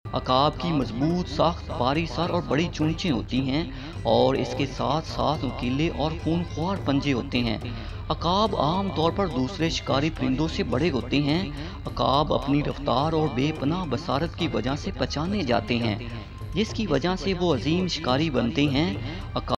अकाब की मजबूत साख्त, भारी सर और बड़ी चोंचें होती हैं और इसके साथ साथ नुकीले और खूंखार पंजे होते हैं। अकाब आम तौर पर दूसरे शिकारी परिंदों से बड़े होते हैं। अकाब अपनी रफ्तार और बेपनाह बसारत की वजह से पहचाने जाते हैं, जिसकी वजह से वो अजीम शिकारी बनते हैं। अकाब